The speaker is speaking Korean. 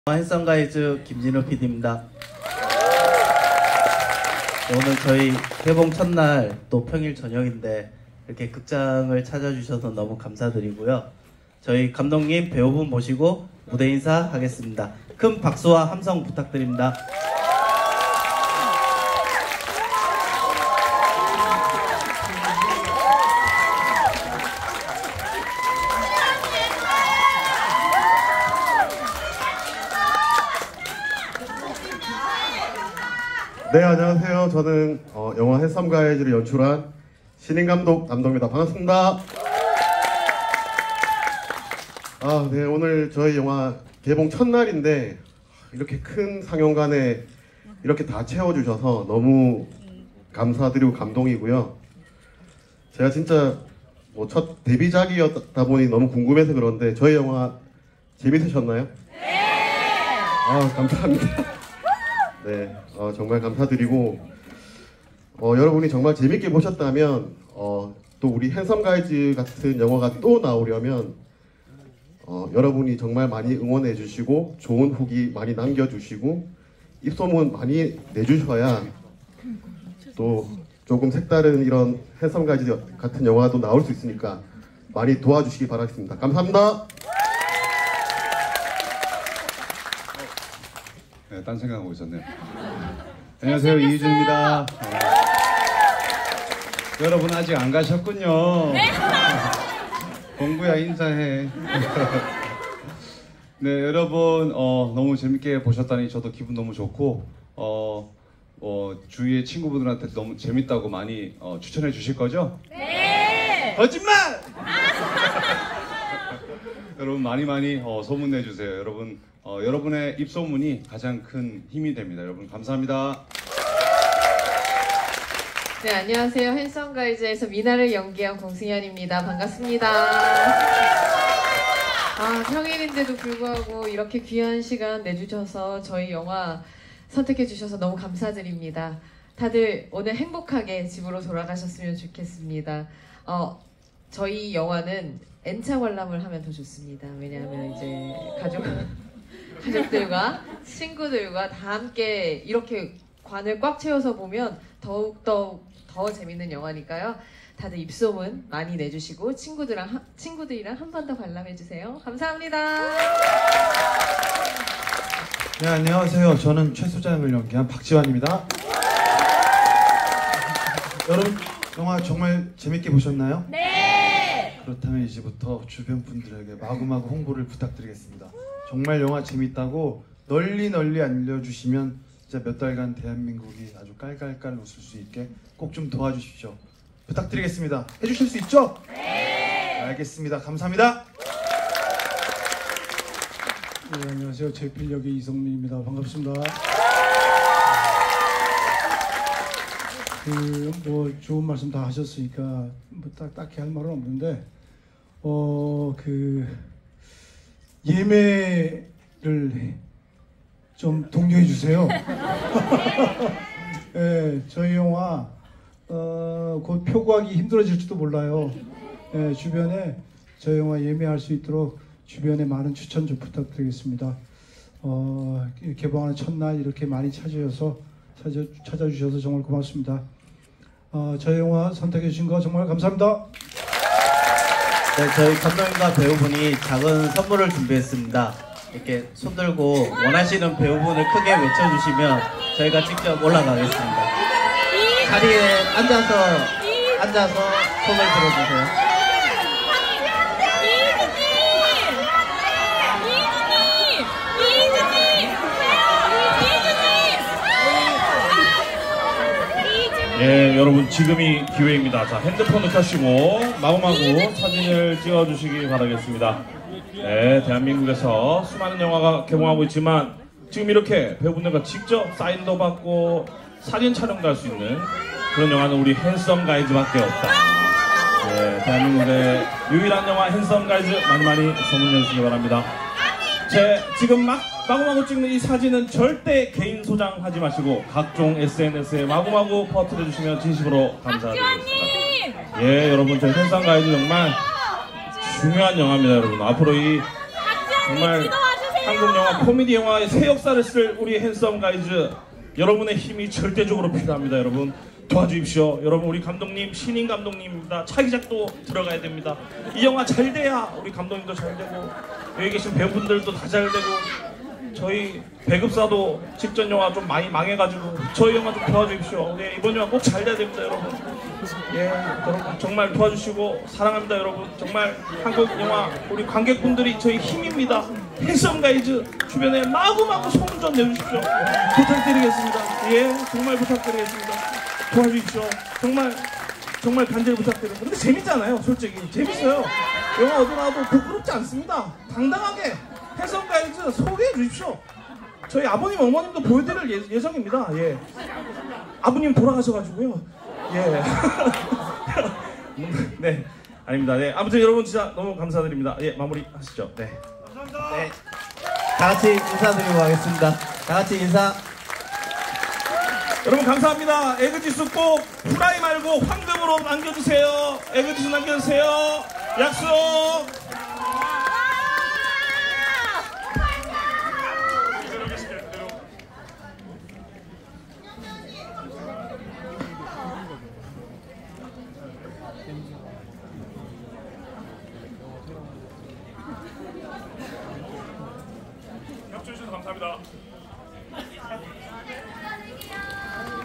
핸섬가이즈 김진우 PD입니다. 오늘 저희 개봉 첫날 또 평일 저녁인데 이렇게 극장을 찾아주셔서 너무 감사드리고요. 저희 감독님, 배우분 모시고 무대 인사하겠습니다. 큰 박수와 함성 부탁드립니다. 네, 안녕하세요. 저는 영화 핸섬가이즈를 연출한 신인감독 남동입니다. 반갑습니다. 네, 오늘 저희 영화 개봉 첫날인데 이렇게 큰 상영관에 이렇게 다 채워주셔서 너무 감사드리고 감동이고요. 제가 진짜 첫 데뷔작이었다 보니 너무 궁금해서 그런데 저희 영화 재밌으셨나요? 네! 감사합니다. 네, 정말 감사드리고 여러분이 정말 재밌게 보셨다면 또 우리 핸섬가이즈 같은 영화가 또 나오려면 여러분이 정말 많이 응원해 주시고 좋은 후기 많이 남겨주시고 입소문 많이 내주셔야 또 조금 색다른 이런 핸섬가이즈 같은 영화도 나올 수 있으니까 많이 도와주시기 바라겠습니다. 감사합니다. 네, 딴 생각하고 있었네요. 안녕하세요, 이유준입니다. 여러분 아직 안 가셨군요. 네. 공부야 인사해. 네, 여러분 너무 재밌게 보셨다니 저도 기분 너무 좋고 주위의 친구분들한테 너무 재밌다고 많이 추천해 주실 거죠? 네. 거짓말! 여러분 많이 소문 내주세요. 여러분 여러분의 입소문이 가장 큰 힘이 됩니다. 여러분 감사합니다. 네, 안녕하세요. 핸섬가이즈에서 미나를 연기한 공승현입니다. 반갑습니다. 평일인데도 불구하고 이렇게 귀한 시간 내주셔서 저희 영화 선택해 주셔서 너무 감사드립니다. 다들 오늘 행복하게 집으로 돌아가셨으면 좋겠습니다. 저희 영화는 N차 관람을 하면 더 좋습니다. 왜냐하면 이제 가족들과 친구들과 다 함께 이렇게 관을 꽉 채워서 보면 더욱더 더 재밌는 영화니까요. 다들 입소문 많이 내주시고 친구들이랑 한 번 더 관람해주세요. 감사합니다. 네, 안녕하세요. 저는 최수장을 연기한 박지환입니다. 여러분 영화 정말 재밌게 보셨나요? 네! 그렇다면 이제부터 주변 분들에게 마구마구 홍보를 부탁드리겠습니다. 정말 영화 재밌다고 널리 알려주시면 진짜 몇 달간 대한민국이 아주 깔깔깔 웃을 수 있게 꼭 좀 도와주십시오. 부탁드리겠습니다. 해주실 수 있죠? 네! 알겠습니다. 감사합니다. 네, 안녕하세요. 제필 역의 이성민입니다. 반갑습니다. 좋은 말씀 다 하셨으니까 딱히 할 말은 없는데 예매를 좀 독려해 주세요. 네, 저희 영화 곧 표 구하기 힘들어질지도 몰라요. 네, 주변에 저희 영화 예매할 수 있도록 주변에 많은 추천 좀 부탁드리겠습니다. 개봉하는 첫날 이렇게 많이 찾아주셔서 정말 고맙습니다. 저희 영화 선택해 주신 거 정말 감사합니다. 네, 저희 감독님과 배우분이 작은 선물을 준비했습니다. 이렇게 손들고 원하시는 배우분을 크게 외쳐주시면 저희가 직접 올라가겠습니다. 자리에 앉아서 손을 들어주세요. 네, 여러분 지금이 기회입니다. 자, 핸드폰을 켜시고 마구마구 사진을 찍어주시기 바라겠습니다. 네, 대한민국에서 수많은 영화가 개봉하고 있지만 지금 이렇게 배우분들과 직접 사인도 받고 사진 촬영도 할 수 있는 그런 영화는 우리 핸섬가이즈밖에 없다. 네, 대한민국의 유일한 영화 핸섬가이즈 많이 소문내주시기 바랍니다. 지금 마구마구 찍는 이 사진은 절대 개인 소장하지 마시고 각종 SNS에 마구마구 퍼뜨려주시면 진심으로 감사드리겠습니다. 예, 여러분 저희 핸섬가이즈 정말 중요한 영화입니다. 여러분 앞으로 이 정말 한국 영화, 코미디 영화의 새 역사를 쓸 우리 핸섬 가이즈, 여러분의 힘이 절대적으로 필요합니다. 여러분 도와주십시오. 여러분 우리 감독님 신인 감독님입니다. 차기작도 들어가야 됩니다. 이 영화 잘 돼야 우리 감독님도 잘 되고 여기 계신 배우분들도 다 잘 되고 저희 배급사도 직전 영화 좀 많이 망해가지고 저희 영화 좀 도와주십시오. 네, 이번 영화 꼭 잘 돼야 됩니다, 여러분. 예, 여러분 정말 도와주시고 사랑합니다, 여러분. 정말 한국 영화 우리 관객분들이 저희 힘입니다. 핸섬 가이즈 주변에 마구마구 소문 좀 내주십시오. 부탁드리겠습니다. 예, 정말 부탁드리겠습니다. 도와주십시오. 정말 간절히 부탁드립니다. 근데 재밌잖아요, 솔직히 재밌어요. 영화 어디 나와도 부끄럽지 않습니다. 당당하게 핸섬 가이즈 소개해 주십시오. 저희 아버님 어머님도 보여드릴 예정입니다. 예, 아버님 돌아가셔가지고요. 예. 네, 아닙니다. 네, 아무튼 여러분 진짜 너무 감사드립니다. 예, 마무리 하시죠. 네. 감사합니다. 네, 다 같이 인사드리고 가겠습니다. 다 같이 인사. 여러분 감사합니다. 에그지수 꼭 후라이 말고 황금으로 남겨주세요. 에그지수 남겨주세요. 약속. 협조해 주셔서 감사합니다.